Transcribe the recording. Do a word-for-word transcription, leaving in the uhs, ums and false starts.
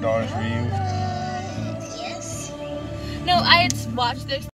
dollars for you? Yes. No, I had watched this.